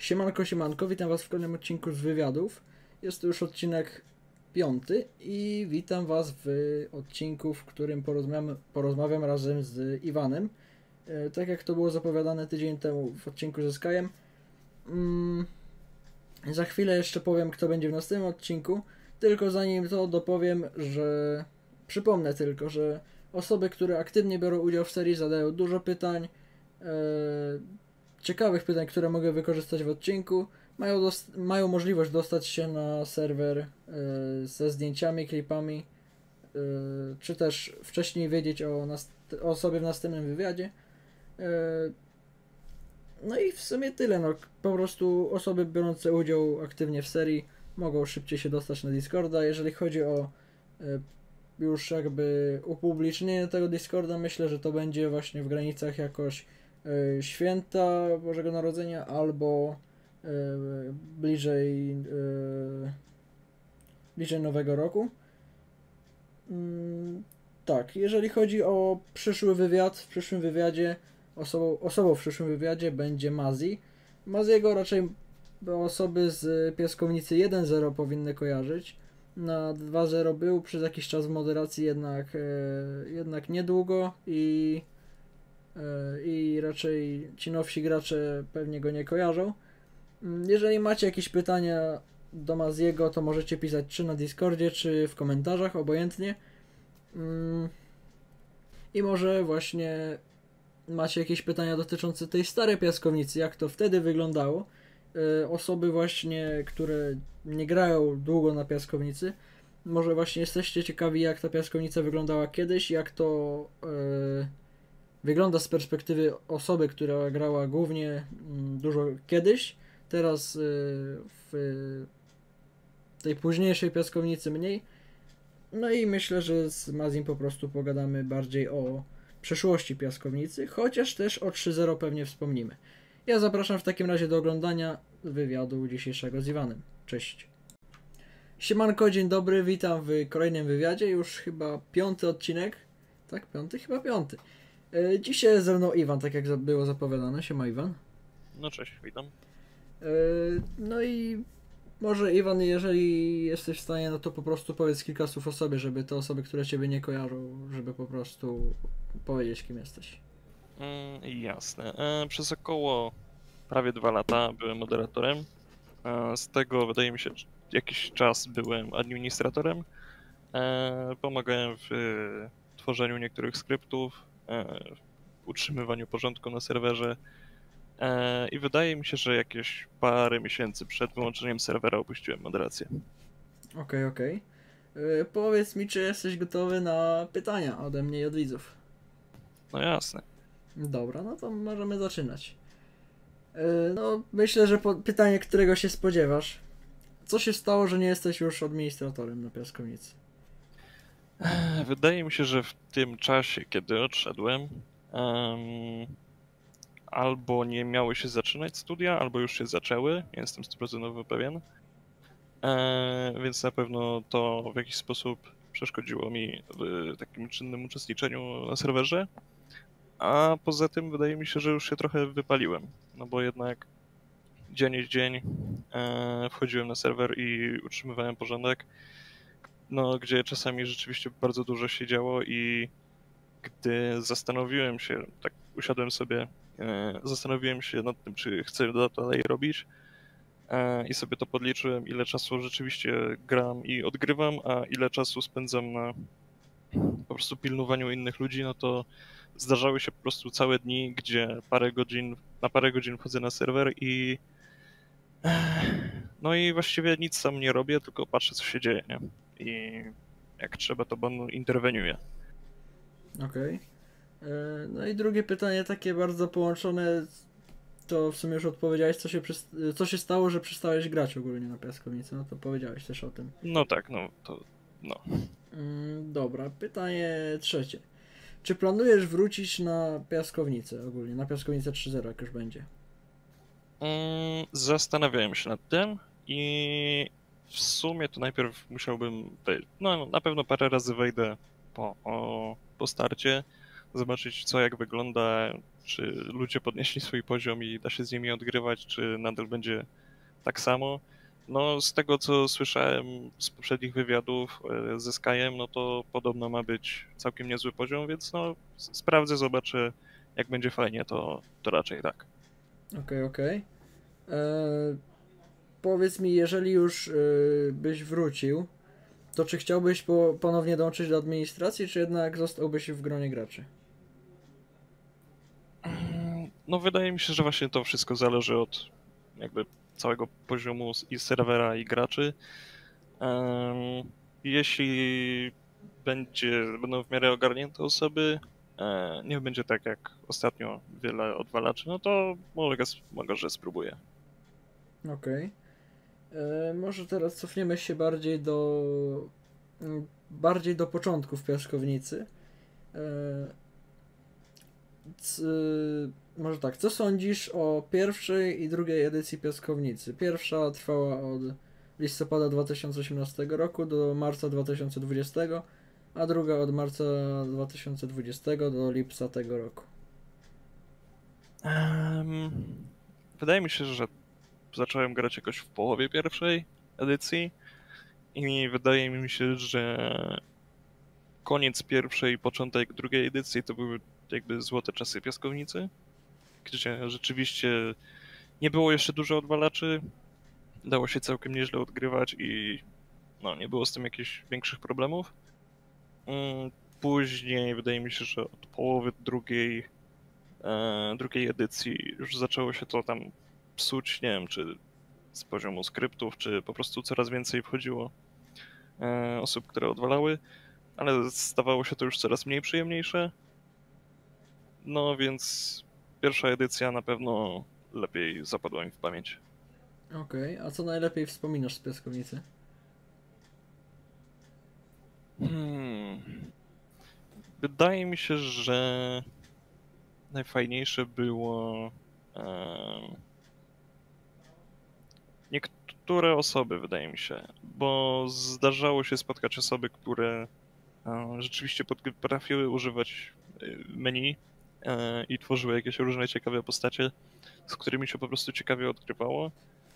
Siemanko, siemanko, witam was w kolejnym odcinku z wywiadów. Jest to już odcinek 5 i witam was w odcinku, w którym porozmawiam razem z Iwanem. Tak jak to było zapowiadane tydzień temu w odcinku ze Skyem. Za chwilę jeszcze powiem, kto będzie w następnym odcinku. Tylko zanim to dopowiem, że przypomnę tylko, że osoby, które aktywnie biorą udział w serii, zadają dużo pytań, ciekawych pytań, które mogę wykorzystać w odcinku. Mają możliwość dostać się na serwer ze zdjęciami, klipami, czy też wcześniej wiedzieć o sobie w następnym wywiadzie. No i w sumie tyle. No, po prostu osoby biorące udział aktywnie w serii mogą szybciej się dostać na Discorda. Jeżeli chodzi o już jakby upublicznienie tego Discorda, myślę, że to będzie właśnie w granicach jakoś święta Bożego Narodzenia albo bliżej Nowego Roku. Tak, jeżeli chodzi o przyszły wywiad, w przyszłym wywiadzie osobą w przyszłym wywiadzie będzie Mazi. Maziego raczej osoby z Piaskownicy 1.0 powinny kojarzyć. Na 2.0 był przez jakiś czas w moderacji, jednak niedługo i raczej ci nowsi gracze pewnie go nie kojarzą. Jeżeli macie jakieś pytania do Maziego, to możecie pisać czy na Discordzie, czy w komentarzach, obojętnie. I może właśnie macie jakieś pytania dotyczące tej starej Piaskownicy, jak to wtedy wyglądało. Osoby właśnie, które nie grają długo na Piaskownicy, może właśnie jesteście ciekawi, jak ta Piaskownica wyglądała kiedyś, jak to wygląda z perspektywy osoby, która grała głównie dużo kiedyś, teraz w tej późniejszej Piaskownicy mniej. No i myślę, że z Mazim po prostu pogadamy bardziej o przeszłości Piaskownicy, chociaż też o 3.0 pewnie wspomnimy. Ja zapraszam w takim razie do oglądania wywiadu dzisiejszego z Iwanem. Cześć. Siemanko, dzień dobry, witam w kolejnym wywiadzie, już chyba 5. odcinek. Tak, 5? Chyba 5. Dzisiaj jest ze mną Iwan, tak jak było zapowiadane. Siema Iwan. No cześć, witam. No i może Iwan, jeżeli jesteś w stanie, no to po prostu powiedz kilka słów o sobie, żeby te osoby, które ciebie nie kojarzą, żeby po prostu powiedzieć, kim jesteś. Jasne. Przez około prawie 2 lata byłem moderatorem. Z tego wydaje mi się, że jakiś czas byłem administratorem. Pomagałem w tworzeniu niektórych skryptów, w utrzymywaniu porządku na serwerze. I wydaje mi się, że jakieś parę miesięcy przed wyłączeniem serwera opuściłem moderację. Okej. Powiedz mi, czy jesteś gotowy na pytania ode mnie i od widzów. No jasne. Dobra, no to możemy zaczynać. No, myślę, że pytanie, którego się spodziewasz. Co się stało, że nie jesteś już administratorem na Piaskownicy? Wydaje mi się, że w tym czasie, kiedy odszedłem, albo nie miały się zaczynać studia, albo już się zaczęły, nie jestem 100% pewien. Więc na pewno to w jakiś sposób przeszkodziło mi w takim czynnym uczestniczeniu na serwerze. A poza tym wydaje mi się, że już się trochę wypaliłem, no bo jednak dzień w dzień wchodziłem na serwer i utrzymywałem porządek, no gdzie czasami rzeczywiście bardzo dużo się działo i gdy zastanowiłem się, tak usiadłem sobie, zastanowiłem się nad tym, czy chcę to dalej robić i sobie to podliczyłem, ile czasu rzeczywiście gram i odgrywam, a ile czasu spędzam na po prostu pilnowaniu innych ludzi, no to zdarzały się po prostu całe dni, gdzie na parę godzin wchodzę na serwer i no i właściwie nic tam nie robię, tylko patrzę, co się dzieje, nie? I jak trzeba, to interweniuję. Okej. No i drugie pytanie, takie bardzo połączone, to w sumie już odpowiedziałeś, co się stało, że przestałeś grać ogólnie na Piaskownicy, no to powiedziałeś też o tym. No tak, no to no. Dobra, pytanie trzecie. Czy planujesz wrócić na Piaskownicę ogólnie, na Piaskownicę 3.0, jak już będzie? Zastanawiałem się nad tym i w sumie to najpierw musiałbym wejść. No na pewno parę razy wejdę po starcie, zobaczyć co jak wygląda, czy ludzie podnieśli swój poziom i da się z nimi odgrywać, czy nadal będzie tak samo. No, z tego co słyszałem z poprzednich wywiadów ze Skyem, no to podobno ma być całkiem niezły poziom, więc no sprawdzę, zobaczę, jak będzie fajnie, to raczej tak. Okej. Powiedz mi, jeżeli już byś wrócił, to czy chciałbyś ponownie dołączyć do administracji, czy jednak zostałbyś w gronie graczy? No wydaje mi się, że właśnie to wszystko zależy od jakby całego poziomu i serwera i graczy. Jeśli będą w miarę ogarnięte osoby, nie będzie tak jak ostatnio wiele odwalaczy, no to mogę, że spróbuję. Okej. Może teraz cofniemy się bardziej do początków piaskownicy. E, c, Może tak, co sądzisz o pierwszej i drugiej edycji piaskownicy? Pierwsza trwała od listopada 2018 roku do marca 2020, a druga od marca 2020 do lipca tego roku. Wydaje mi się, że zacząłem grać jakoś w połowie pierwszej edycji i wydaje mi się, że koniec pierwszej i początek drugiej edycji to były jakby złote czasy piaskownicy, gdzie rzeczywiście nie było jeszcze dużo odwalaczy, dało się całkiem nieźle odgrywać i no, nie było z tym jakichś większych problemów. Później wydaje mi się, że od połowy drugiej edycji już zaczęło się to tam psuć, nie wiem, czy z poziomu skryptów, czy po prostu coraz więcej wchodziło osób, które odwalały, ale stawało się to już coraz mniej przyjemniejsze. No więc pierwsza edycja na pewno lepiej zapadła mi w pamięć. Okej, a co najlepiej wspominasz z piaskownicy? Wydaje mi się, że najfajniejsze było niektóre osoby, wydaje mi się, bo zdarzało się spotkać osoby, które rzeczywiście potrafiły używać menu i tworzyły jakieś różne ciekawe postacie, z którymi się po prostu ciekawie odgrywało.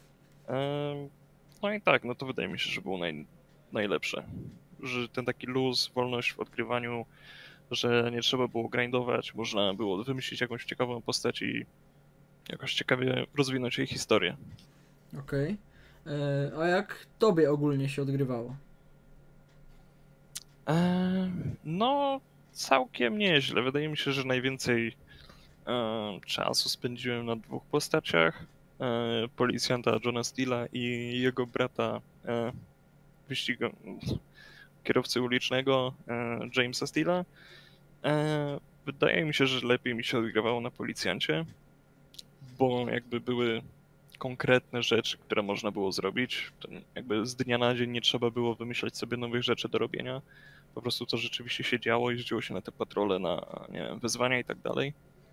No i tak, no to wydaje mi się, że było najlepsze. Że ten taki luz, wolność w odgrywaniu, że nie trzeba było grindować, można było wymyślić jakąś ciekawą postać i jakoś ciekawie rozwinąć jej historię. Okej. A jak tobie ogólnie się odgrywało? No, całkiem nieźle. Wydaje mi się, że najwięcej czasu spędziłem na dwóch postaciach. Policjanta Johna Steela i jego brata kierowcy ulicznego Jamesa Steela. Wydaje mi się, że lepiej mi się odgrywało na policjancie, bo jakby były konkretne rzeczy, które można było zrobić. To jakby z dnia na dzień nie trzeba było wymyślać sobie nowych rzeczy do robienia. Po prostu to rzeczywiście się działo, jeździło się na te patrole, na nie wiem, wyzwania i tak dalej.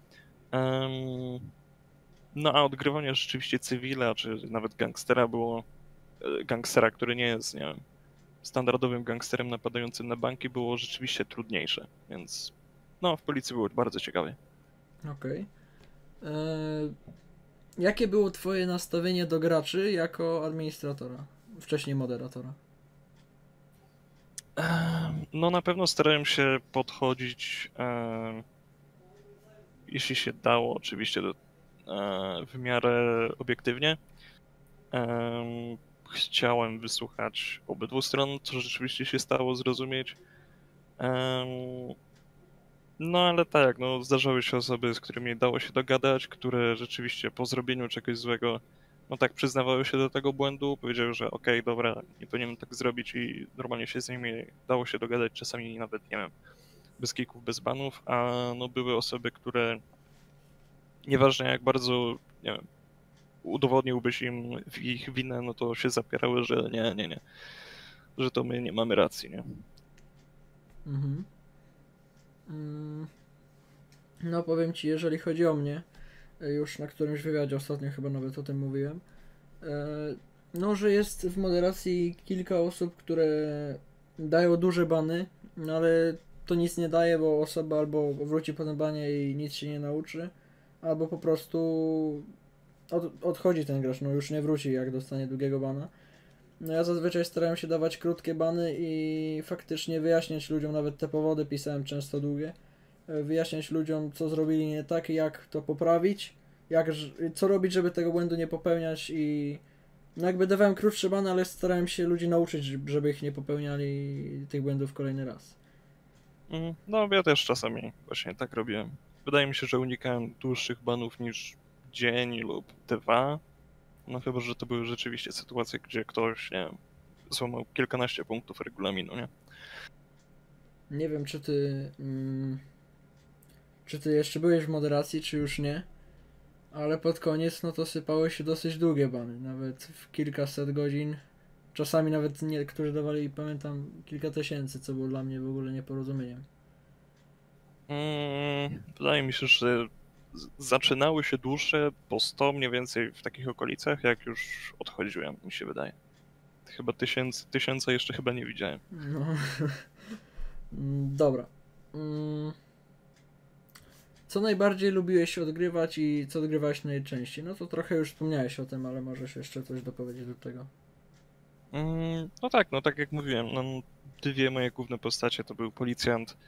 No a odgrywanie rzeczywiście cywila, czy nawet gangstera, który nie jest, nie wiem, standardowym gangsterem napadającym na banki, było rzeczywiście trudniejsze, więc no, w policji było bardzo ciekawie. Okej. Jakie było twoje nastawienie do graczy jako administratora? Wcześniej moderatora. No na pewno starałem się podchodzić, jeśli się dało, oczywiście w miarę obiektywnie. Chciałem wysłuchać obydwu stron, co rzeczywiście się stało, zrozumieć. No ale tak, no zdarzały się osoby, z którymi dało się dogadać, które rzeczywiście po zrobieniu czegoś złego, no tak przyznawały się do tego błędu, powiedziały, że okej, dobra, nie powinienem tak zrobić i normalnie się z nimi dało się dogadać, czasami nawet, nie wiem, bez kików, bez banów, a no były osoby, które nieważne jak bardzo, nie wiem, udowodniłbyś im ich winę, no to się zapierały, że nie, że to my nie mamy racji, nie? Mhm. No powiem ci, jeżeli chodzi o mnie, już na którymś wywiadzie ostatnio chyba nawet o tym mówiłem, no, że jest w moderacji kilka osób, które dają duże bany, no ale to nic nie daje, bo osoba albo wróci po tym banie i nic się nie nauczy, albo po prostu odchodzi ten gracz, no już nie wróci jak dostanie długiego bana. No ja zazwyczaj starałem się dawać krótkie bany i faktycznie wyjaśniać ludziom, nawet te powody pisałem często długie, wyjaśniać ludziom, co zrobili nie tak, jak to poprawić, co robić, żeby tego błędu nie popełniać i no jakby dawałem krótsze bany, ale starałem się ludzi nauczyć, żeby ich nie popełniali tych błędów kolejny raz. No ja też czasami właśnie tak robiłem. Wydaje mi się, że unikałem dłuższych banów niż dzień lub dwa. No chyba, że to były rzeczywiście sytuacje, gdzie ktoś, nie wiem, złamał kilkanaście punktów regulaminu, nie? Nie wiem, czy ty jeszcze byłeś w moderacji, czy już nie, ale pod koniec no to sypały się dosyć długie bany, nawet w kilkaset godzin. Czasami nawet niektórzy dawali, pamiętam, kilka tysięcy, co było dla mnie w ogóle nieporozumieniem. Wydaje mi się, że zaczynały się dłuższe po 100 mniej więcej w takich okolicach, jak już odchodziłem, mi się wydaje. Chyba tysiąca jeszcze chyba nie widziałem. No. Dobra. Co najbardziej lubiłeś odgrywać i co odgrywałeś najczęściej? No to trochę już wspomniałeś o tym, ale możesz jeszcze coś dopowiedzieć do tego. No tak, no tak jak mówiłem, no, dwie moje główne postacie to był policjant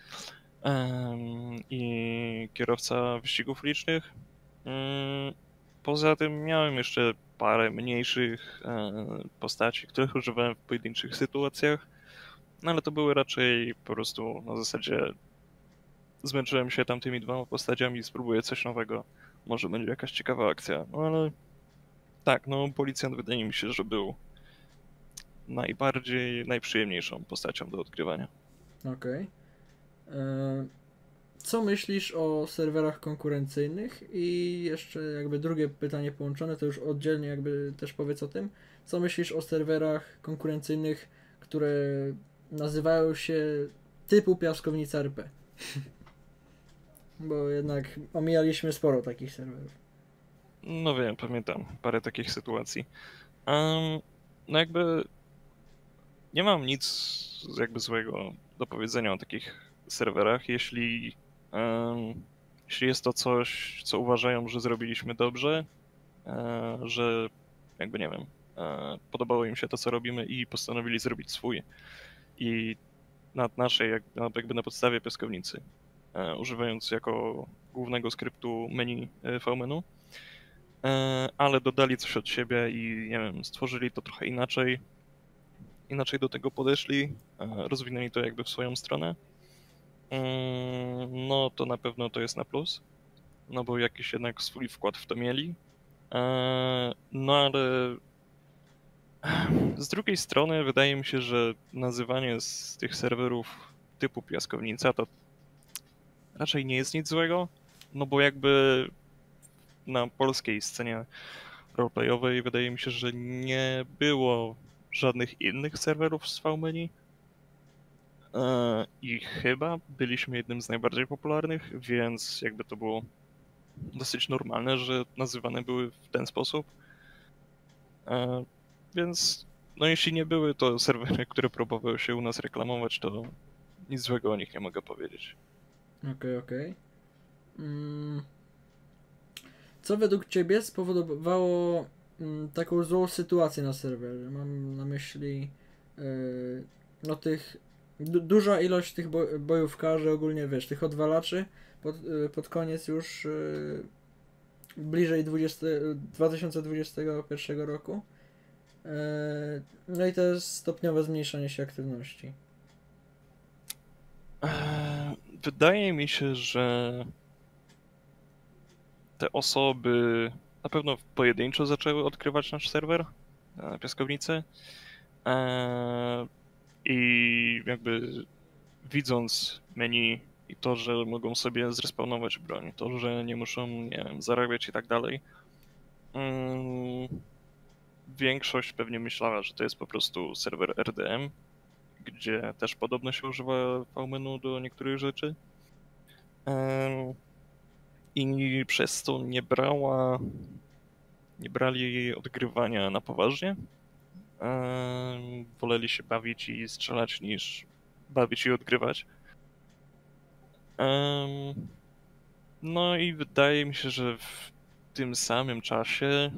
i kierowca wyścigów ulicznych. Poza tym miałem jeszcze parę mniejszych postaci, których używałem w pojedynczych sytuacjach, no ale to były raczej po prostu na zasadzie zmęczyłem się tamtymi dwoma postaciami, spróbuję coś nowego, może będzie jakaś ciekawa akcja, no ale tak, no policjant wydaje mi się, że był najprzyjemniejszą postacią do odgrywania. Okej. Co myślisz o serwerach konkurencyjnych? I jeszcze jakby drugie pytanie połączone, to już oddzielnie jakby też powiedz o tym. Co myślisz o serwerach konkurencyjnych, które nazywają się typu piaskownica RP? Bo jednak omijaliśmy sporo takich serwerów. No wiem, pamiętam parę takich sytuacji. No jakby nie mam nic jakby złego do powiedzenia o takich serwerach, jeśli jest to coś, co uważają, że zrobiliśmy dobrze, że jakby nie wiem, podobało im się to, co robimy i postanowili zrobić swój i na naszej, jakby na podstawie piaskownicy, używając jako głównego skryptu menu v-menu, ale dodali coś od siebie i nie wiem, stworzyli to trochę inaczej do tego podeszli, rozwinęli to jakby w swoją stronę, no to na pewno to jest na plus, no bo jakiś jednak swój wkład w to mieli, no ale z drugiej strony wydaje mi się, że nazywanie z tych serwerów typu piaskownica to raczej nie jest nic złego, no bo jakby na polskiej scenie roleplayowej wydaje mi się, że nie było żadnych innych serwerów z V-menu i chyba byliśmy jednym z najbardziej popularnych, więc jakby to było dosyć normalne, że nazywane były w ten sposób. Więc no jeśli nie były to serwery, które próbowały się u nas reklamować, to nic złego o nich nie mogę powiedzieć. Okej. Co według Ciebie spowodowało taką złą sytuację na serwerze? Mam na myśli no tych duża ilość tych bojówkarzy, ogólnie wiesz, tych odwalaczy pod koniec już bliżej 2021 roku. No i to jest stopniowe zmniejszanie się aktywności. Wydaje mi się, że te osoby na pewno pojedynczo zaczęły odkrywać nasz serwer na piaskownicy i jakby widząc menu i to, że mogą sobie zrespawnować broń, to, że nie muszą, nie wiem, zarabiać i tak dalej, większość pewnie myślała, że to jest po prostu serwer RDM, gdzie też podobno się używa v-menu do niektórych rzeczy. I przez to nie brali odgrywania na poważnie. Woleli się bawić i strzelać niż bawić i odgrywać. No i wydaje mi się, że w tym samym czasie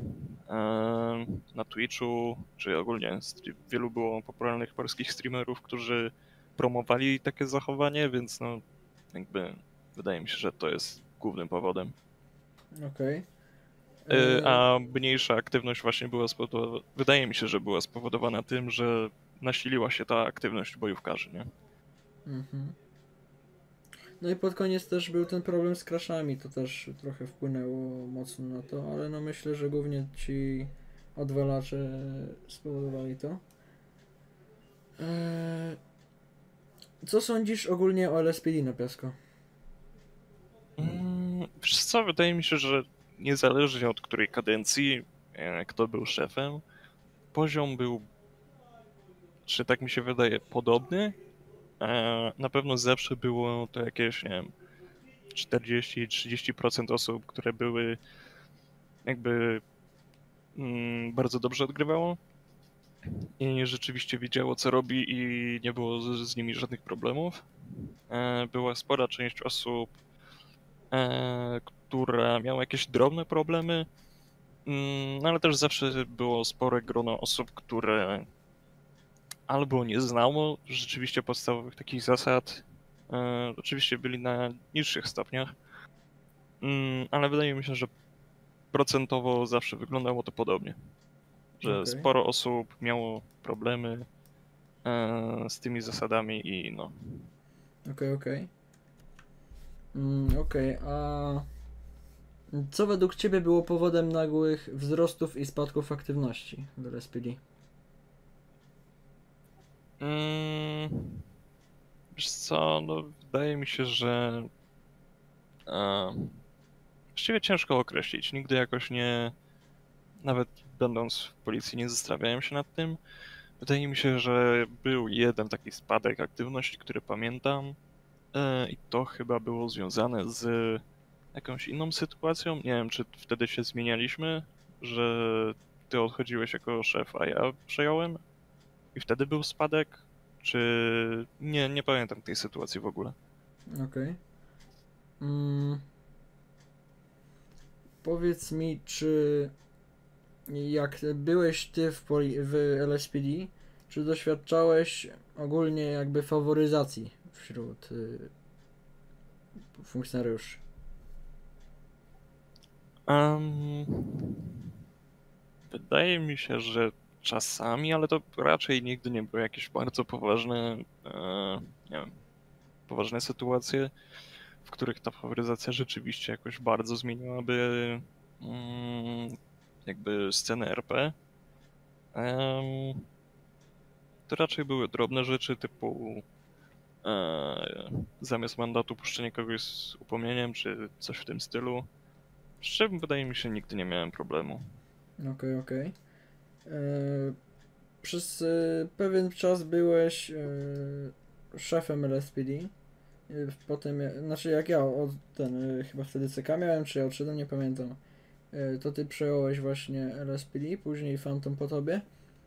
na Twitchu, czy ogólnie wielu było popularnych polskich streamerów, którzy promowali takie zachowanie, więc no jakby wydaje mi się, że to jest głównym powodem. Okej. A mniejsza aktywność właśnie była spowodowana, wydaje mi się, że była spowodowana tym, że nasiliła się ta aktywność bojówkarzy, nie? Mhm. No i pod koniec też był ten problem z crashami, to też trochę wpłynęło mocno na to, ale no myślę, że głównie ci odwalacze spowodowali to. Co sądzisz ogólnie o LSPD na Piasko? Wiesz co, wydaje mi się, że niezależnie od której kadencji, kto był szefem, poziom był, czy tak mi się wydaje, podobny. Na pewno zawsze było to jakieś, nie wiem, 40-30% osób, które były jakby bardzo dobrze odgrywało i rzeczywiście wiedziało, co robi i nie było z nimi żadnych problemów. Była spora część osób, która miała jakieś drobne problemy, no ale też zawsze było spore grono osób, które albo nie znało rzeczywiście podstawowych takich zasad, oczywiście byli na niższych stopniach, ale wydaje mi się, że procentowo zawsze wyglądało to podobnie, że Okej. sporo osób miało problemy z tymi zasadami i no. Okej. Okej, a co według Ciebie było powodem nagłych wzrostów i spadków aktywności w LSPD? Wiesz co, no wydaje mi się, że właściwie ciężko określić. Nigdy jakoś nie, nawet będąc w policji, nie zastanawiałem się nad tym. Wydaje mi się, że był jeden taki spadek aktywności, który pamiętam, i to chyba było związane z jakąś inną sytuacją. Nie wiem, czy wtedy się zmienialiśmy, że ty odchodziłeś jako szef, a ja przejąłem i wtedy był spadek, czy nie pamiętam tej sytuacji w ogóle. Okej. Powiedz mi, czy jak byłeś ty w LSPD, czy doświadczałeś ogólnie jakby faworyzacji wśród funkcjonariuszy? Um, Wydaje mi się, że czasami, ale to raczej nigdy nie były jakieś bardzo poważne, nie wiem, poważne sytuacje, w których ta faworyzacja rzeczywiście jakoś bardzo zmieniłaby jakby scenę RP. To raczej były drobne rzeczy typu zamiast mandatu puszczenie kogoś z upomnieniem, czy coś w tym stylu. Z czym wydaje mi się nigdy nie miałem problemu. Okej. E, Przez pewien czas byłeś szefem LSPD. Potem, znaczy jak ja chyba wtedy CK miałem, czy ja odszedłem, nie pamiętam. To ty przejąłeś właśnie LSPD, później Phantom po tobie.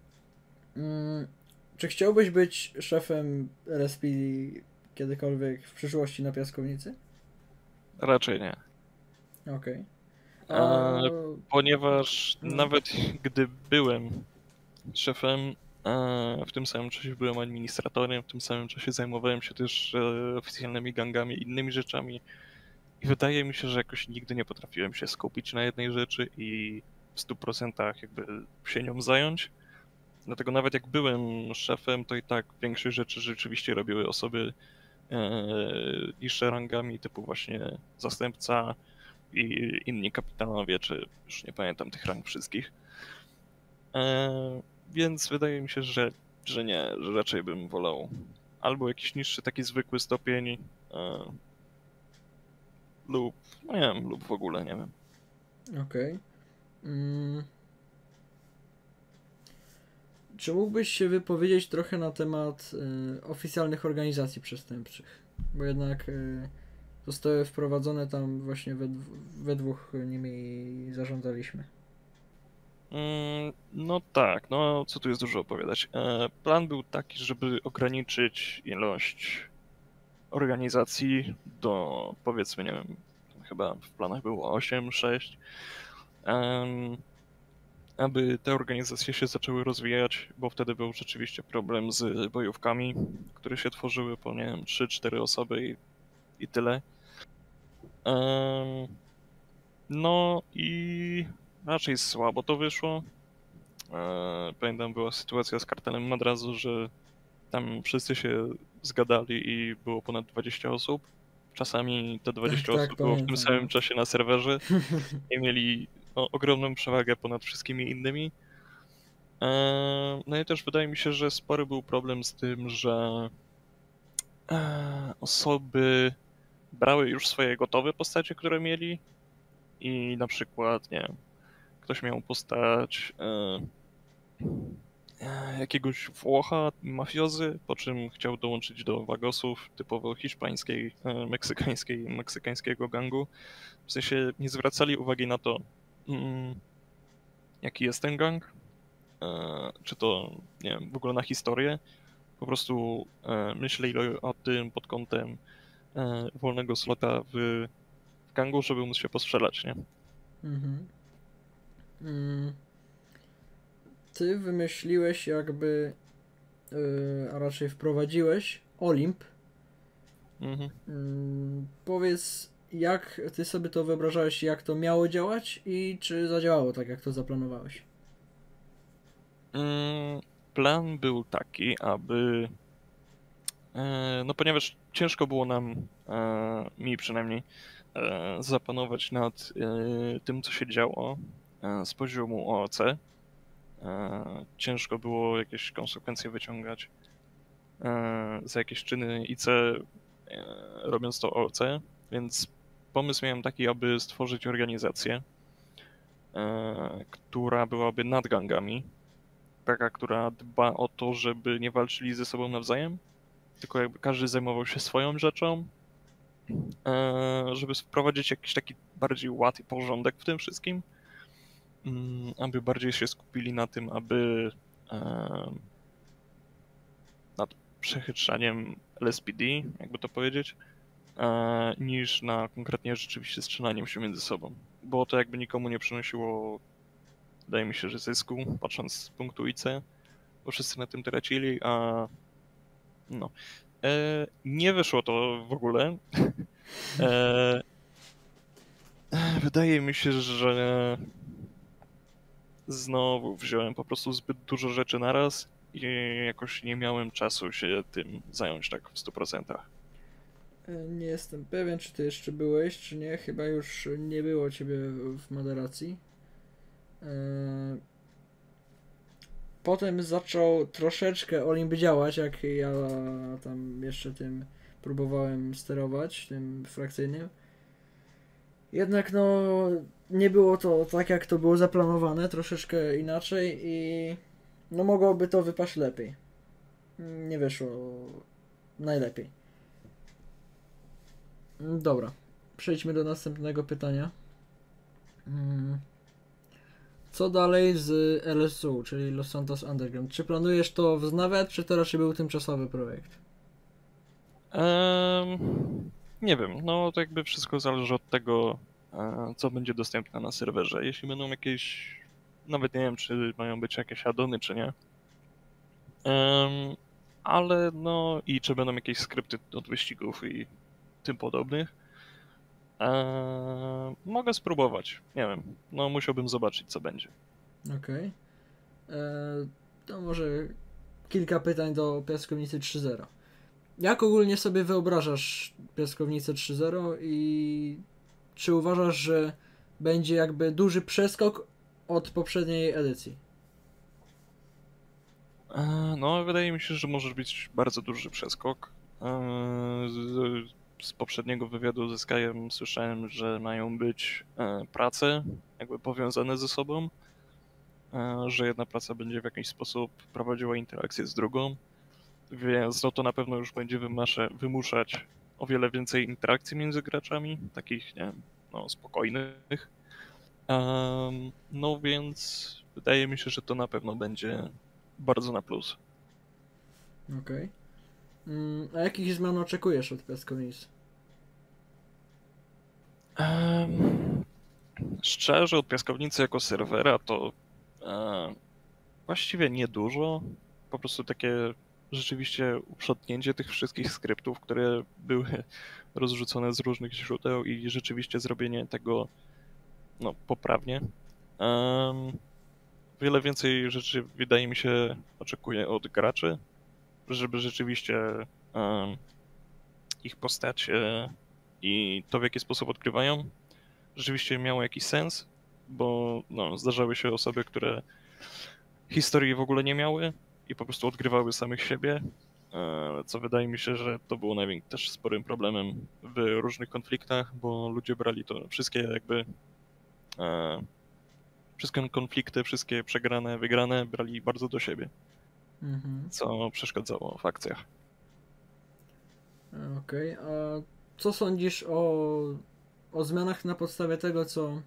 Czy chciałbyś być szefem LSPD kiedykolwiek w przyszłości na piaskownicy? Raczej nie. Okej. Ponieważ No, nawet gdy byłem szefem, w tym samym czasie byłem administratorem, w tym samym czasie zajmowałem się też oficjalnymi gangami i innymi rzeczami. I wydaje mi się, że jakoś nigdy nie potrafiłem się skupić na jednej rzeczy i w 100% jakby się nią zająć. Dlatego nawet jak byłem szefem, to i tak większość rzeczy rzeczywiście robiły osoby niższe rangami, typu właśnie zastępca i inni kapitanowie, czy już nie pamiętam tych rang wszystkich. Więc wydaje mi się, że nie, że raczej bym wolał albo jakiś niższy, taki zwykły stopień, lub, no nie wiem, lub w ogóle, nie wiem. okej. Czy mógłbyś się wypowiedzieć trochę na temat oficjalnych organizacji przestępczych? Bo jednak zostały wprowadzone tam właśnie we dwóch nimi zarządzaliśmy. No tak, no co tu jest dużo opowiadać. Plan był taki, żeby ograniczyć ilość organizacji do, powiedzmy, nie wiem, chyba w planach było 8, 6, aby te organizacje się zaczęły rozwijać, bo wtedy był rzeczywiście problem z bojówkami, które się tworzyły po, nie wiem, 3-4 osoby i tyle. No i raczej słabo to wyszło. Pamiętam, była sytuacja z kartelem Madrazu, że tam wszyscy się zgadali i było ponad 20 osób. Czasami te 20 Tak, osób było w tym pamiętam. samym czasie na serwerze i mieli ogromną przewagę ponad wszystkimi innymi. No i też wydaje mi się, że spory był problem z tym, że osoby brały już swoje gotowe postacie, które mieli i na przykład, nie wiem, ktoś miał postać jakiegoś Włocha, mafiozy, po czym chciał dołączyć do Wagosów typowo hiszpańskiej, meksykańskiego gangu. W sensie nie zwracali uwagi na to, jaki jest ten gang, czy to, nie wiem, w ogóle na historię. Po prostu myśleli o tym pod kątem wolnego slota w gangu, żeby móc się postrzelać, nie? Mhm. Ty wymyśliłeś jakby, a raczej wprowadziłeś Olimp. Mhm. Powiedz, jak ty sobie to wyobrażałeś, jak to miało działać i czy zadziałało tak, jak to zaplanowałeś? Plan był taki, aby no ponieważ ciężko było nam, mi przynajmniej, zapanować nad tym, co się działo z poziomu OOC. Ciężko było jakieś konsekwencje wyciągać za jakieś czyny IC, robiąc to OOC, więc pomysł miałem taki, aby stworzyć organizację, która byłaby nad gangami, taka, która dba o to, żeby nie walczyli ze sobą nawzajem, tylko jakby każdy zajmował się swoją rzeczą, żeby wprowadzić jakiś taki bardziej ład i porządek w tym wszystkim, aby bardziej się skupili na tym, aby nad przechytrzaniem LSPD, jakby to powiedzieć, niż na konkretnie rzeczywiście strzelaniem się między sobą. Bo to jakby nikomu nie przynosiło, wydaje mi się, że zysku, patrząc z punktu IC, bo wszyscy na tym tracili, a no. Nie wyszło to w ogóle. Wydaje mi się, że znowu wziąłem po prostu zbyt dużo rzeczy naraz i jakoś nie miałem czasu się tym zająć tak w 100%. Nie jestem pewien, czy ty jeszcze byłeś, czy nie. Chyba już nie było ciebie w moderacji. Potem zaczął troszeczkę Olimp działać, jak ja tam jeszcze tym próbowałem sterować, tym frakcyjnym. Jednak no nie było to tak, jak to było zaplanowane, troszeczkę inaczej i no mogłoby to wypaść lepiej. Nie wyszło najlepiej. Dobra, przejdźmy do następnego pytania. Co dalej z LSU, czyli Los Santos Underground? Czy planujesz to wznawiać, czy to raczej był tymczasowy projekt? Nie wiem, no to jakby wszystko zależy od tego, co będzie dostępne na serwerze. Jeśli będą jakieś, nawet nie wiem, czy mają być jakieś addony, czy nie. Ale no i czy będą jakieś skrypty od wyścigów i tym podobnych. Mogę spróbować, nie wiem, no musiałbym zobaczyć, co będzie. Okej. To może kilka pytań do Piaskownicy 3.0. Jak ogólnie sobie wyobrażasz Piaskownicę 3.0 i czy uważasz, że będzie jakby duży przeskok od poprzedniej edycji? No, wydaje mi się, że może być bardzo duży przeskok. Z poprzedniego wywiadu ze Skyem słyszałem, że mają być prace jakby powiązane ze sobą, że jedna praca będzie w jakiś sposób prowadziła interakcję z drugą, więc no to na pewno już będzie wymuszać o wiele więcej interakcji między graczami, takich, nie wiem, no, spokojnych. No więc wydaje mi się, że to na pewno będzie bardzo na plus. Okej. A jakich zmian oczekujesz od Piaskownicy? Szczerze, od piaskownicy jako serwera to właściwie niedużo. Po prostu takie rzeczywiście uprzątnięcie tych wszystkich skryptów, które były rozrzucone z różnych źródeł i rzeczywiście zrobienie tego poprawnie. Wiele więcej rzeczy, wydaje mi się, oczekuję od graczy, żeby rzeczywiście ich postać i to, w jaki sposób odgrywają, rzeczywiście miało jakiś sens, bo zdarzały się osoby, które historii w ogóle nie miały i po prostu odgrywały samych siebie, co wydaje mi się, że to było też sporym problemem w różnych konfliktach, bo ludzie brali to wszystkie wszystkie konflikty, wszystkie przegrane, wygrane brali bardzo do siebie, co przeszkadzało w akcjach. Okej, a co sądzisz o zmianach na podstawie tego,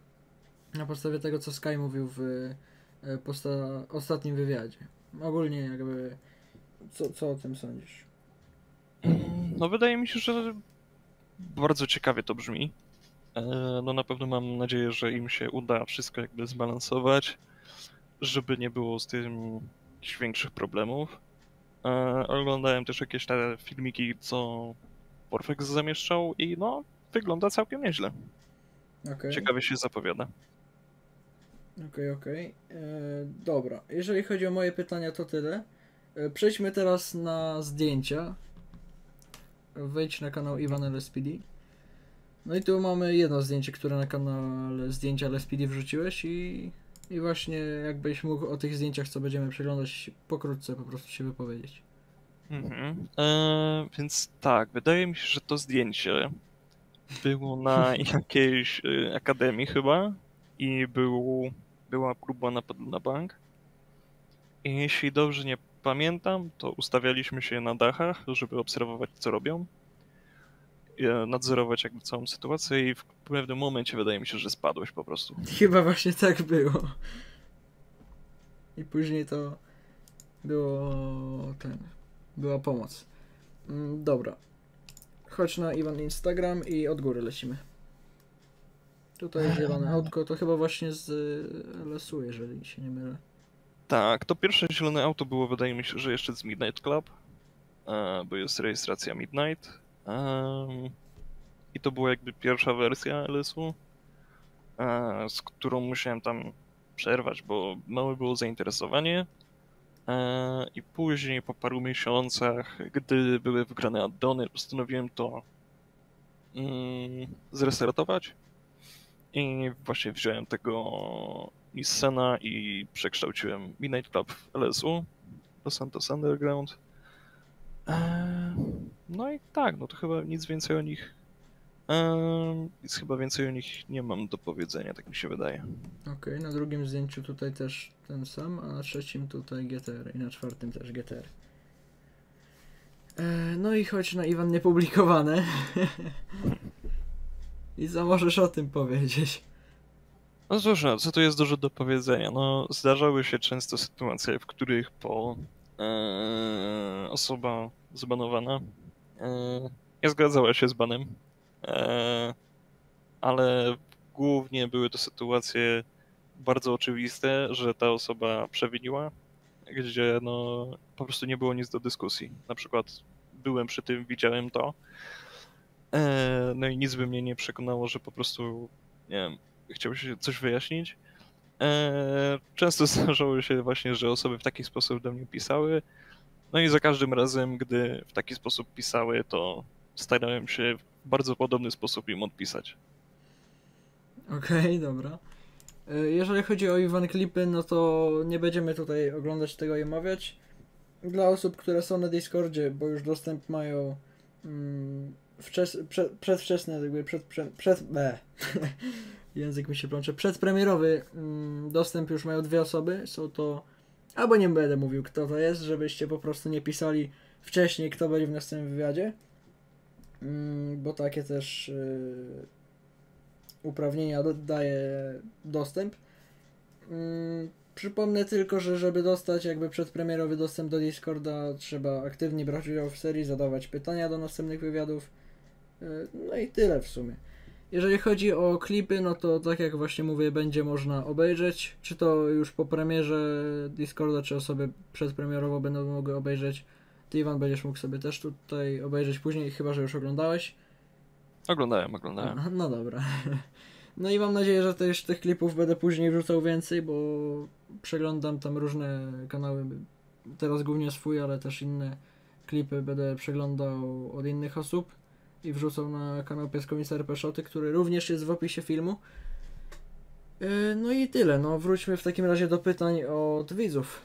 co Sky mówił w ostatnim wywiadzie? Ogólnie jakby, co o tym sądzisz? No wydaje mi się, że bardzo ciekawie to brzmi. No na pewno mam nadzieję, że im się uda wszystko jakby zbalansować, żeby nie było z tym jakichś większych problemów. Oglądałem też jakieś te filmiki, co Warfix zamieszczał i wygląda całkiem nieźle. Okay. Ciekawie się zapowiada. Okej. Dobra, jeżeli chodzi o moje pytania, to tyle. Przejdźmy teraz na zdjęcia. Wejdź na kanał Iwan LSPD. No i tu mamy jedno zdjęcie, które na kanale zdjęcia LSPD wrzuciłeś i właśnie jakbyś mógł o tych zdjęciach, co będziemy przeglądać, pokrótce po prostu się wypowiedzieć. Więc tak, wydaje mi się, że to zdjęcie było na jakiejś akademii chyba i była próba napadu na bank. I jeśli dobrze nie pamiętam, to ustawialiśmy się na dachach, żeby obserwować, co robią, nadzorować jakby całą sytuację i w pewnym momencie wydaje mi się, że spadłeś po prostu. Chyba właśnie tak było. I później to była pomoc. Dobra. Chodź na Iwan Instagram i od góry lecimy. Tutaj zielone autko, to chyba właśnie z LSU, jeżeli się nie mylę. Tak, to pierwsze zielone auto było, wydaje mi się, że jeszcze z Midnight Club, bo jest rejestracja Midnight. I to była jakby pierwsza wersja LSU, z którą musiałem tam przerwać, bo małe było zainteresowanie. I później po paru miesiącach, gdy były wygrane addony, postanowiłem to zrestartować. I właśnie wziąłem tego Nissana i przekształciłem Midnight Club w LSU, Los Santos Underground. No i tak, to chyba nic więcej o nich nie mam do powiedzenia, tak mi się wydaje. Okej, na drugim zdjęciu tutaj też ten sam, a na trzecim tutaj GTR i na czwartym też GTR. No i chodź na Iwan niepublikowane. I co możesz o tym powiedzieć? No cóż, co tu jest dużo do powiedzenia? Zdarzały się często sytuacje, w których osoba zbanowana nie zgadzała się z banem, ale głównie były to sytuacje bardzo oczywiste, że ta osoba przewiniła, gdzie po prostu nie było nic do dyskusji. Na przykład byłem przy tym, widziałem to, no i nic by mnie nie przekonało, że po prostu, nie wiem, chciał się coś wyjaśnić. Często zdarzało się właśnie, że osoby w taki sposób do mnie pisały, no i za każdym razem, gdy w taki sposób pisały, to starałem się w bardzo podobny sposób im odpisać. Okej, dobra. Jeżeli chodzi o Iwan klipy, no to nie będziemy tutaj oglądać tego i omawiać. Dla osób, które są na Discordzie, bo już dostęp mają przedwczesny, jakby język mi się plącze, przedpremierowy dostęp już mają 2 osoby. Są to, albo nie będę mówił, kto to jest, żebyście po prostu nie pisali wcześniej, kto będzie w następnym wywiadzie, bo takie też uprawnienia daje dostęp. Przypomnę tylko, że żeby dostać jakby przedpremierowy dostęp do Discorda, trzeba aktywnie brać udział w serii, zadawać pytania do następnych wywiadów. No i tyle w sumie. Jeżeli chodzi o klipy, no to tak jak właśnie mówię, będzie można obejrzeć, czy to już po premierze Discorda, czy osoby przedpremierowo będą mogły obejrzeć. Ty, Iwan, będziesz mógł sobie też tutaj obejrzeć później, chyba że już oglądałeś. Oglądałem. No dobra. No i mam nadzieję, że też tych klipów będę później wrzucał więcej, bo przeglądam tam różne kanały, teraz głównie swój, ale też inne klipy będę przeglądał od innych osób i wrzucał na kanał Piaskownica RP Shoty, który również jest w opisie filmu. No i tyle, no wróćmy w takim razie do pytań od widzów.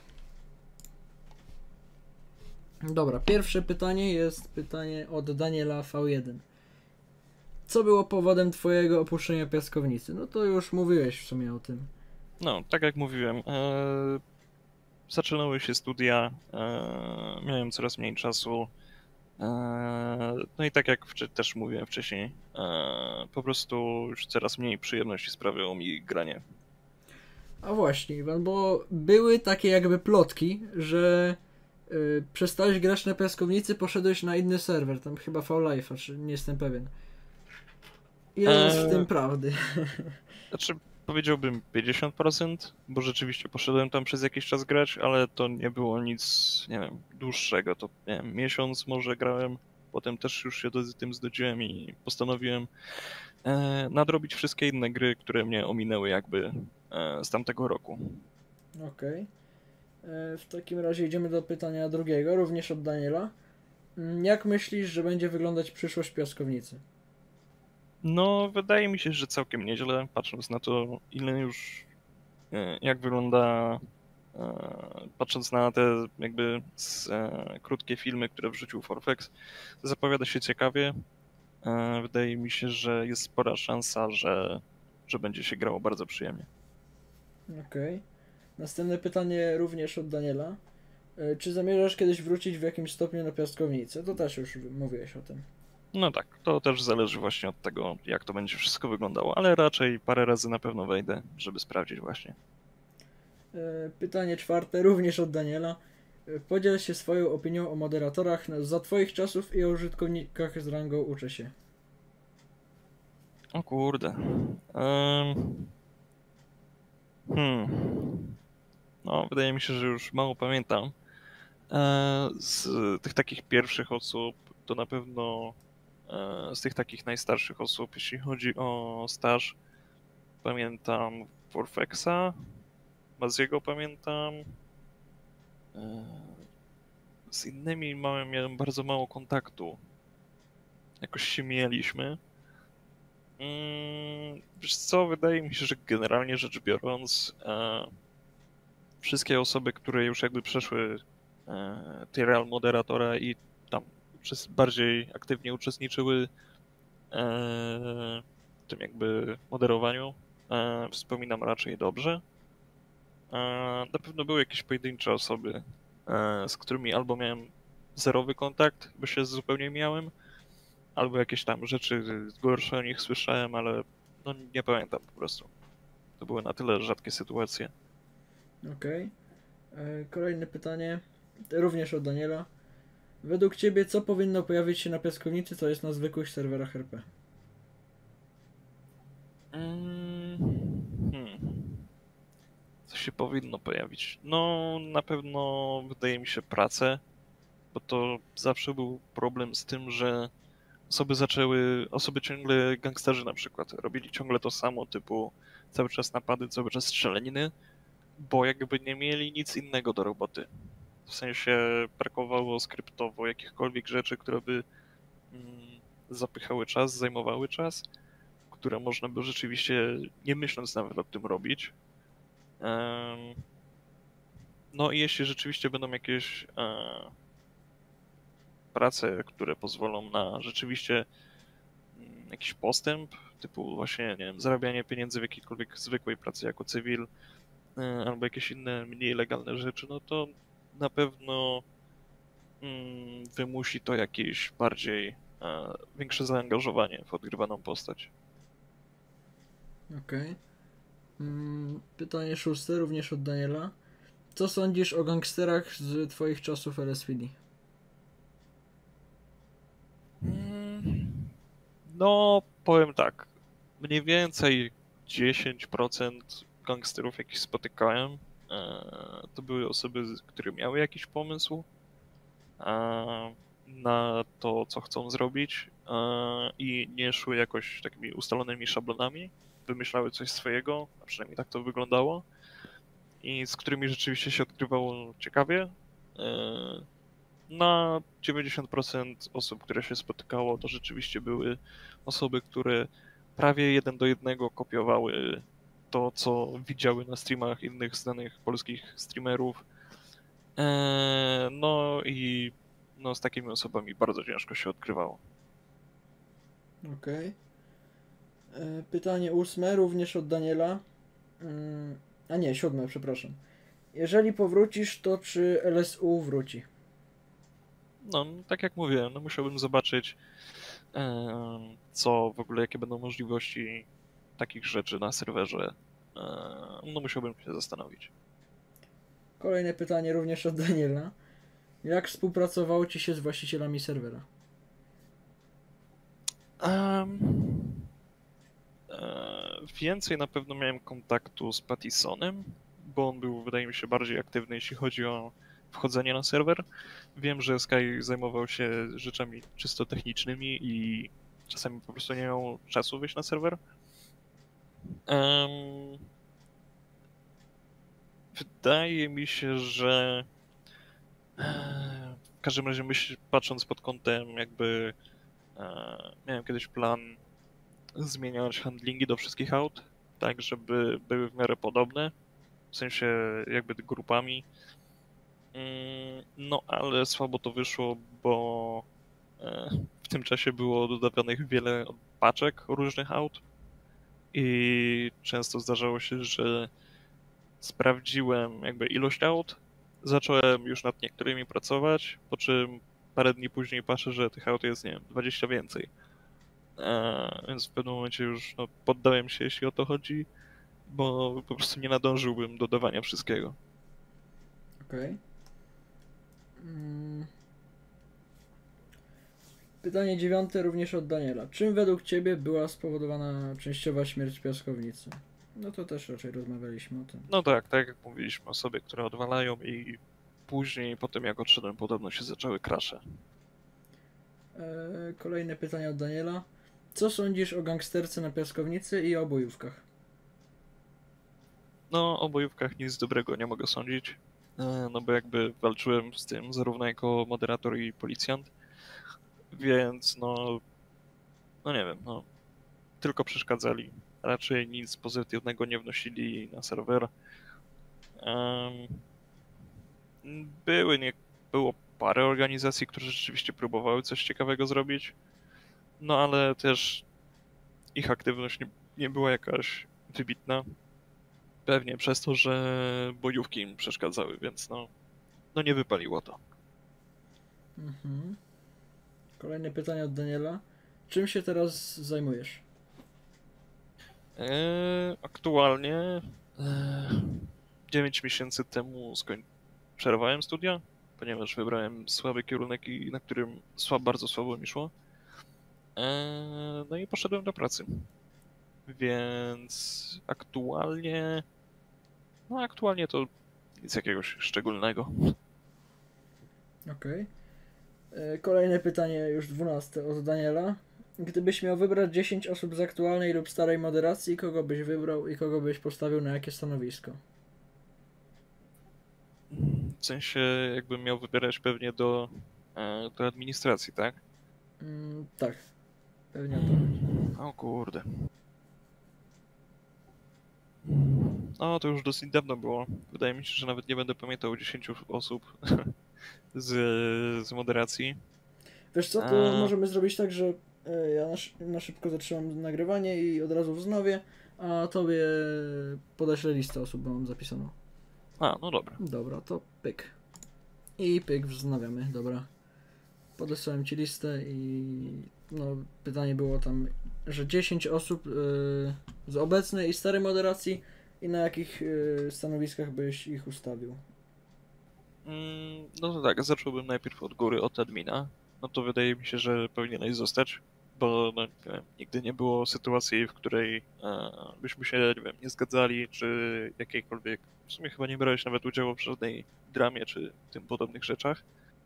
Dobra, pierwsze pytanie jest pytanie od Daniela V1. Co było powodem twojego opuszczenia piaskownicy? No to już mówiłeś w sumie o tym. No, tak jak mówiłem, zaczynały się studia, miałem coraz mniej czasu. No i tak jak też mówiłem wcześniej, po prostu już coraz mniej przyjemności sprawiało mi granie. A właśnie, Iwan, bo były takie jakby plotki, że przestałeś grać na piaskownicy, poszedłeś na inny serwer, tam chyba V-Life'a, czy nie jestem pewien. Ile jest w tym prawdy? Znaczy, powiedziałbym 50%, bo rzeczywiście poszedłem tam przez jakiś czas grać, ale to nie było nic, nie wiem, dłuższego. To, nie wiem, miesiąc może grałem, potem też już się tym znudziłem i postanowiłem nadrobić wszystkie inne gry, które mnie ominęły jakby z tamtego roku. Okej. W takim razie idziemy do pytania drugiego, również od Daniela. Jak myślisz, że będzie wyglądać przyszłość piaskownicy? No, wydaje mi się, że całkiem nieźle, patrząc na to, ile już, jak wygląda, patrząc na te jakby krótkie filmy, które wrzucił Forfex, zapowiada się ciekawie. Wydaje mi się, że jest spora szansa, że będzie się grało bardzo przyjemnie. Okej. Następne pytanie również od Daniela. Czy zamierzasz kiedyś wrócić w jakimś stopniu na piaskownicę? To też już mówiłeś o tym. No tak, to też zależy właśnie od tego, jak to będzie wszystko wyglądało, ale raczej parę razy na pewno wejdę, żeby sprawdzić właśnie. Pytanie czwarte, również od Daniela. Podziel się swoją opinią o moderatorach za twoich czasów i o użytkownikach z rangą uczę się. O kurde. No, wydaje mi się, że już mało pamiętam. Z tych takich pierwszych osób, to na pewno z tych takich najstarszych osób, jeśli chodzi o staż, pamiętam Forfexa, Maziego pamiętam. Z innymi miałem bardzo mało kontaktu. Jakoś się mijaliśmy. Wiesz co, wydaje mi się, że generalnie rzecz biorąc, wszystkie osoby, które już jakby przeszły trial moderatora i tam bardziej aktywnie uczestniczyły w tym jakby moderowaniu, wspominam raczej dobrze. Na pewno były jakieś pojedyncze osoby, z którymi albo miałem zerowy kontakt, bo się zupełnie miałem, albo jakieś tam rzeczy gorsze o nich słyszałem, ale no nie pamiętam po prostu. To były na tyle rzadkie sytuacje. Okej. Kolejne pytanie, również od Daniela. Według ciebie co powinno pojawić się na piaskownicy, co jest na zwykłych serwerach RP? Co się powinno pojawić? No, na pewno wydaje mi się pracę, bo to zawsze był problem z tym, że osoby ciągle, gangsterzy na przykład, robili ciągle to samo, typu cały czas napady, cały czas strzelaniny, bo jakby nie mieli nic innego do roboty. W sensie brakowało skryptowo jakichkolwiek rzeczy, które by zapychały czas, zajmowały czas, które można by rzeczywiście, nie myśląc nawet o tym, robić. No i jeśli rzeczywiście będą jakieś prace, które pozwolą na rzeczywiście jakiś postęp, typu właśnie, nie wiem, zarabianie pieniędzy w jakiejkolwiek zwykłej pracy jako cywil, albo jakieś inne mniej legalne rzeczy, no to na pewno wymusi to jakieś bardziej większe zaangażowanie w odgrywaną postać. Okej. Pytanie szóste, również od Daniela. Co sądzisz o gangsterach z twoich czasów LSPD? No, powiem tak. mniej więcej 10% gangsterów, jakich spotykałem, to były osoby, które miały jakiś pomysł na to, co chcą zrobić i nie szły jakoś takimi ustalonymi szablonami, wymyślały coś swojego, a przynajmniej tak to wyglądało, i z którymi rzeczywiście się odgrywało ciekawie. Na 90% osób, które się spotykało, to rzeczywiście były osoby, które prawie 1:1 kopiowały to, co widziały na streamach innych znanych polskich streamerów. No i no, z takimi osobami bardzo ciężko się odgrywało. Okej. Pytanie 8, również od Daniela. A nie, 7, przepraszam. Jeżeli powrócisz, to czy LSU wróci? No, tak jak mówiłem, no musiałbym zobaczyć, co w ogóle, jakie będą możliwości takich rzeczy na serwerze. No musiałbym się zastanowić. Kolejne pytanie również od Daniela. Jak współpracowało ci się z właścicielami serwera? Em, Więcej na pewno miałem kontaktu z Pattisonem, bo on był, wydaje mi się, bardziej aktywny, jeśli chodzi o wchodzenie na serwer. Wiem, że Sky zajmował się rzeczami czysto technicznymi i czasami po prostu nie miał czasu wyjść na serwer. Em, Wydaje mi się, że w każdym razie patrząc pod kątem jakby miałem kiedyś plan zmieniać handlingi do wszystkich aut, tak żeby były w miarę podobne, w sensie jakby grupami. No ale słabo to wyszło, bo w tym czasie było dodawanych wiele paczek różnych aut i często zdarzało się, że sprawdziłem jakby ilość aut, zacząłem już nad niektórymi pracować, po czym parę dni później patrzę, że tych aut jest, nie wiem, 20 więcej. Więc w pewnym momencie już no, poddałem się, jeśli o to chodzi, bo po prostu nie nadążyłbym do dawania wszystkiego. Okej. Pytanie 9 również od Daniela. Czym według ciebie była spowodowana częściowa śmierć piaskownicy? No to też raczej rozmawialiśmy o tym. No tak jak mówiliśmy, osoby, które odwalają i później, po tym jak odszedłem, podobno się zaczęły krasze. Kolejne pytanie od Daniela. Co sądzisz o gangsterce na piaskownicy i o bojówkach? No, o bojówkach nic dobrego nie mogę sądzić, no bo jakby walczyłem z tym zarówno jako moderator i policjant, więc no nie wiem, no tylko przeszkadzali. Raczej nic pozytywnego nie wnosili na serwer. Było parę organizacji, które rzeczywiście próbowały coś ciekawego zrobić, no ale też ich aktywność nie była jakaś wybitna. Pewnie przez to, że bojówki im przeszkadzały, więc no nie wypaliło to. Mhm. Kolejne pytanie od Daniela. Czym się teraz zajmujesz? Aktualnie 9 miesięcy temu przerwałem studia, ponieważ wybrałem słaby kierunek, na którym bardzo słabo mi szło. No i poszedłem do pracy. Więc aktualnie to nic jakiegoś szczególnego. Okej. Kolejne pytanie, już 12 od Daniela. Gdybyś miał wybrać 10 osób z aktualnej lub starej moderacji, kogo byś wybrał i kogo byś postawił na jakie stanowisko? W sensie jakbym miał wybierać pewnie do administracji, tak? Tak, pewnie o to chodzi. O kurde. No to już dosyć dawno było. Wydaje mi się, że nawet nie będę pamiętał 10 osób z moderacji. Wiesz co, to możemy zrobić tak, że ja na szybko zatrzymam nagrywanie i od razu wznowię, a tobie podeślę listę osób, bo mam zapisaną. No dobra. Dobra, to pyk. I pyk, wznawiamy, dobra. Podesłałem ci listę i no pytanie było tam, że 10 osób z obecnej i starej moderacji i na jakich stanowiskach byś ich ustawił? No to tak, zacząłbym najpierw od góry, od admina. No to wydaje mi się, że powinieneś zostać bo no, nie wiem, nigdy nie było sytuacji, w której byśmy się, nie wiem, nie zgadzali, czy jakiejkolwiek, w sumie chyba nie brałeś nawet udziału w żadnej dramie, czy tym podobnych rzeczach.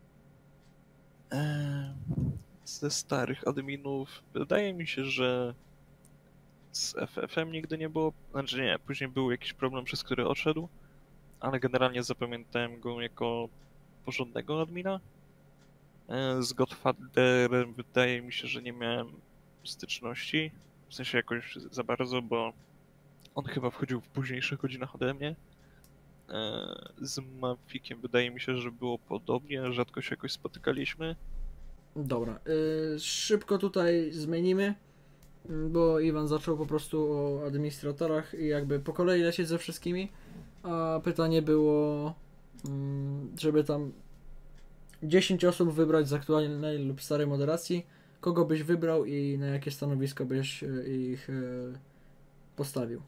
Ze starych adminów wydaje mi się, że z FF-em nigdy nie było, znaczy nie, później był jakiś problem, przez który odszedł, ale generalnie zapamiętałem go jako porządnego admina. Z Godfatherem wydaje mi się, że nie miałem styczności, w sensie jakoś za bardzo, bo on chyba wchodził w późniejszych godzinach ode mnie. Z Mavikiem wydaje mi się, że było podobnie, rzadko się jakoś spotykaliśmy. Dobra, szybko tutaj zmienimy, bo Iwan zaczął po prostu o administratorach i jakby po kolei lecieć ze wszystkimi, a pytanie było, żeby tam 10 osób wybrać z aktualnej lub starej moderacji, kogo byś wybrał i na jakie stanowisko byś ich postawił.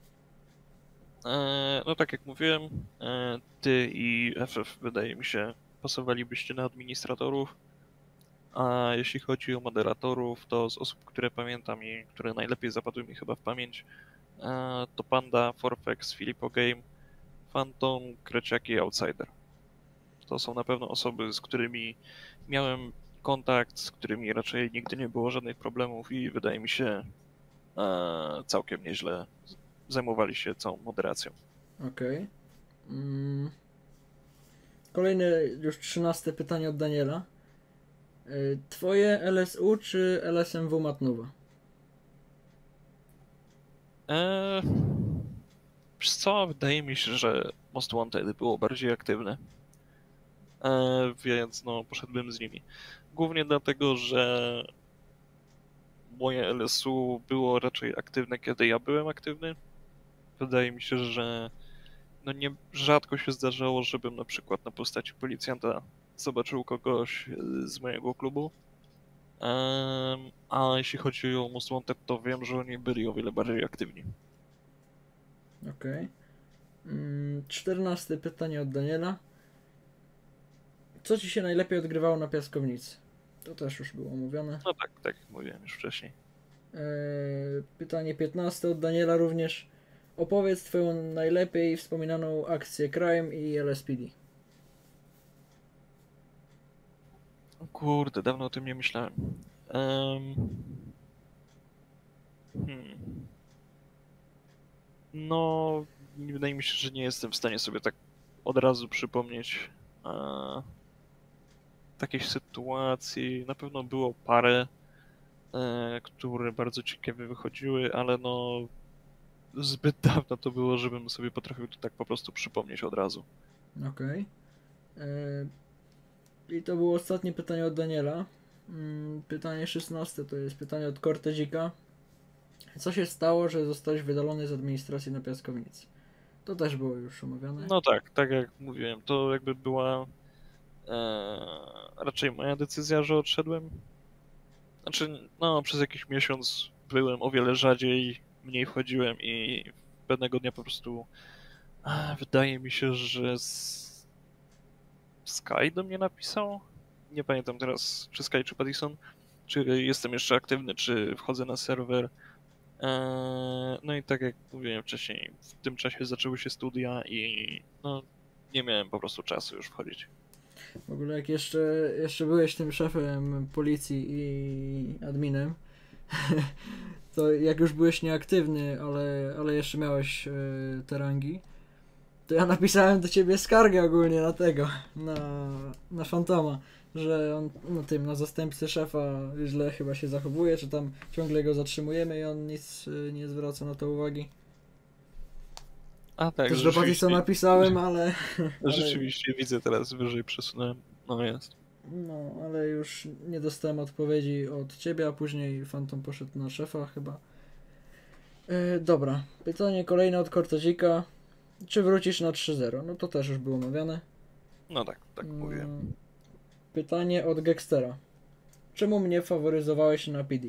No tak jak mówiłem, ty i FF wydaje mi się pasowalibyście na administratorów, a jeśli chodzi o moderatorów, to z osób, które pamiętam i które najlepiej zapadły mi chyba w pamięć, to Panda, Forfex, Filipo Game, Phantom, Kreciak i Outsider. To są na pewno osoby, z którymi miałem kontakt, z którymi raczej nigdy nie było żadnych problemów i wydaje mi się całkiem nieźle zajmowali się całą moderacją. Okej. Kolejne, już 13 pytanie od Daniela. Twoje LSU czy LSMW Matnuwa? Wiesz co, wydaje mi się, że Most Wanted było bardziej aktywne, więc no poszedłbym z nimi. Głównie dlatego, że moje LSU było raczej aktywne, kiedy ja byłem aktywny. Wydaje mi się, że no nie rzadko się zdarzało, żebym na przykład na postaci policjanta zobaczył kogoś z mojego klubu. A jeśli chodzi o Most Wanted, to wiem, że oni byli o wiele bardziej aktywni. Okej. 14 pytanie od Daniela. Co ci się najlepiej odgrywało na piaskownicy? To też już było omówione. No tak, tak jak mówiłem już wcześniej. Pytanie 15 od Daniela również. Opowiedz twoją najlepiej wspominaną akcję Crime i LSPD. Kurde, dawno o tym nie myślałem. No, wydaje mi się, że nie jestem w stanie sobie tak od razu przypomnieć takiej sytuacji. Na pewno było parę, które bardzo ciekawie wychodziły, ale no zbyt dawno to było, żebym sobie potrafił to tak po prostu przypomnieć od razu. Okej. I to było ostatnie pytanie od Daniela. Pytanie 16 to jest pytanie od Cortezika. Co się stało, że zostałeś wydalony z administracji na piaskownicy? To też było już omawiane. No tak, tak jak mówiłem, to jakby była raczej moja decyzja, że odszedłem. Znaczy, no przez jakiś miesiąc byłem o wiele rzadziej, mniej wchodziłem i pewnego dnia po prostu wydaje mi się, że Sky do mnie napisał. Nie pamiętam teraz, czy Sky, czy Pattison, czy jestem jeszcze aktywny, czy wchodzę na serwer. No i tak jak mówiłem wcześniej, w tym czasie zaczęły się studia i no, nie miałem po prostu czasu już wchodzić. W ogóle jak jeszcze byłeś tym szefem policji i adminem, to jak już byłeś nieaktywny, ale jeszcze miałeś te rangi, to ja napisałem do ciebie skargę ogólnie na tego, na Fantoma, że on na zastępcy szefa źle chyba się zachowuje, czy tam ciągle go zatrzymujemy i on nic nie zwraca na to uwagi. A tak, Też do Pattisona napisałem, ale... Rzeczywiście widzę teraz, wyżej przesunąłem. No jest. No, ale już nie dostałem odpowiedzi od ciebie, a później Phantom poszedł na szefa chyba. Dobra, pytanie kolejne od Cortezika. Czy wrócisz na 3-0? No to też już było omawiane. No tak, tak mówiłem. Pytanie od Gextera. Czemu mnie faworyzowałeś na PD?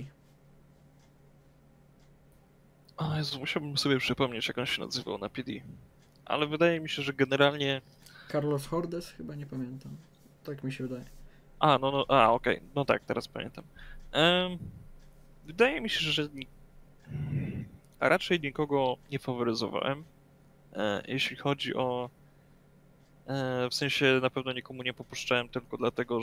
O Jezu, musiałbym sobie przypomnieć, jak on się nazywał na PD. Ale wydaje mi się, że generalnie... Carlos Hordes? Chyba nie pamiętam. Tak mi się wydaje. Okej. No tak, teraz pamiętam. Wydaje mi się, że raczej nikogo nie faworyzowałem. Jeśli chodzi o... W sensie na pewno nikomu nie popuszczałem tylko dlatego,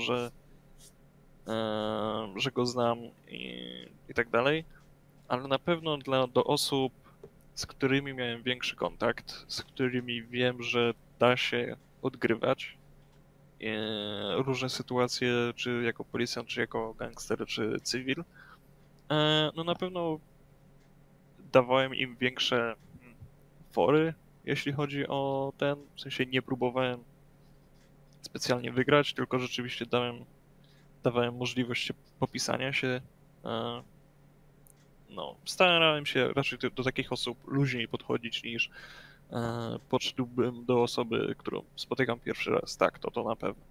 że go znam i tak dalej, ale na pewno do osób, z którymi miałem większy kontakt, z którymi wiem, że da się odgrywać różne sytuacje, czy jako policjant, czy jako gangster, czy cywil, no na pewno dawałem im większe fory, jeśli chodzi o w sensie nie próbowałem specjalnie wygrać, tylko rzeczywiście dawałem możliwość popisania się. No, starałem się raczej do takich osób luźniej podchodzić niż podszedłbym do osoby, którą spotykam pierwszy raz. Tak, to na pewno.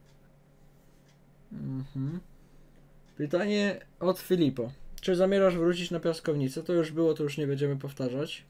Mhm. Pytanie od Filipo. Czy zamierzasz wrócić na piaskownicę? To już było, to już nie będziemy powtarzać.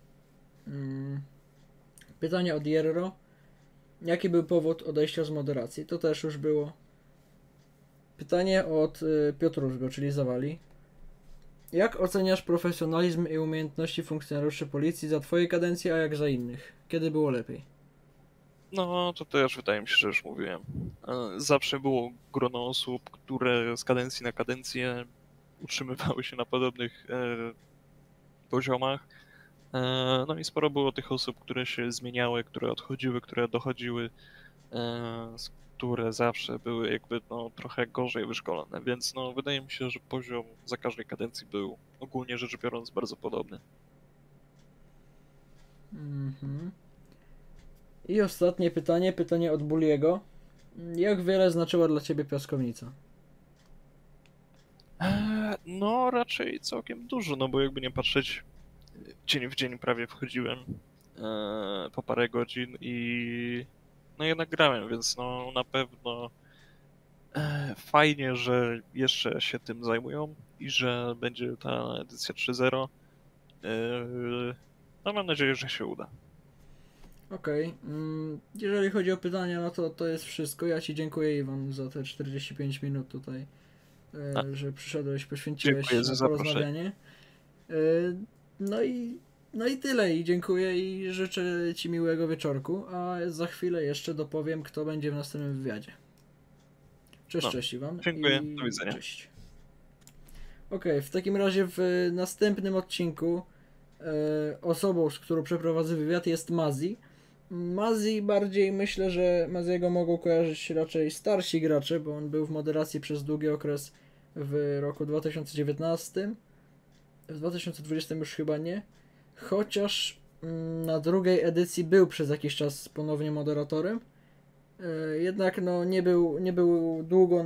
Pytanie od Jerro. Jaki był powód odejścia z moderacji? To też już było. Pytanie od Piotruszgo, czyli Zawali. Jak oceniasz profesjonalizm i umiejętności funkcjonariuszy policji za twojej kadencji, a jak za innych? Kiedy było lepiej? No, to też wydaje mi się, że już mówiłem. Zawsze było grono osób, które z kadencji na kadencję utrzymywały się na podobnych poziomach. No i sporo było tych osób, które się zmieniały, które odchodziły, które dochodziły, które zawsze były jakby no, trochę gorzej wyszkolone, więc no, wydaje mi się, że poziom za każdej kadencji był ogólnie rzecz biorąc bardzo podobny. Mhm. I ostatnie pytanie od Buliego. Jak wiele znaczyła dla ciebie piaskownica? No raczej całkiem dużo, no bo jakby nie patrzeć, dzień w dzień prawie wchodziłem po parę godzin i no jednak grałem, więc no na pewno fajnie, że jeszcze się tym zajmują i że będzie ta edycja 3.0. No mam nadzieję, że się uda. Okej. Jeżeli chodzi o pytania, no to jest wszystko. Ja ci dziękuję, Iwan, za te 45 minut tutaj, A, że przyszedłeś, poświęciłeś dziękuję za na zaproszenie. porozmawianie. E, No i tyle. I dziękuję i życzę ci miłego wieczorku, a za chwilę jeszcze dopowiem, kto będzie w następnym wywiadzie. Cześć, No, cześć Iwan. dziękuję, I do widzenia. cześć. Okej, w takim razie w następnym odcinku osobą, z którą przeprowadzę wywiad jest Mazi. Mazi bardziej myślę, że Maziego mogą kojarzyć raczej starsi gracze, bo on był w moderacji przez długi okres w roku 2019. W 2020 już chyba nie. Chociaż na drugiej edycji był przez jakiś czas ponownie moderatorem. Jednak no nie był długo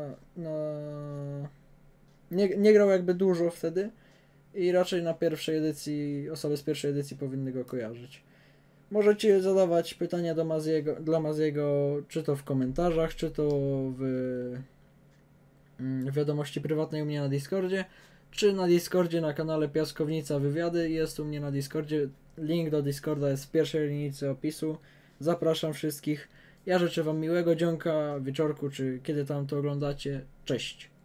nie grał jakby dużo wtedy i raczej na pierwszej edycji, osoby z pierwszej edycji powinny go kojarzyć. Możecie zadawać pytania dla Maziego, czy to w komentarzach, czy to w wiadomości prywatnej u mnie na Discordzie, czy na Discordzie na kanale Piaskownica Wywiady. Jest u mnie na Discordzie. Link do Discorda jest w pierwszej linijce opisu. Zapraszam wszystkich. Ja życzę wam miłego dzionka, wieczorku, czy kiedy tam to oglądacie. Cześć!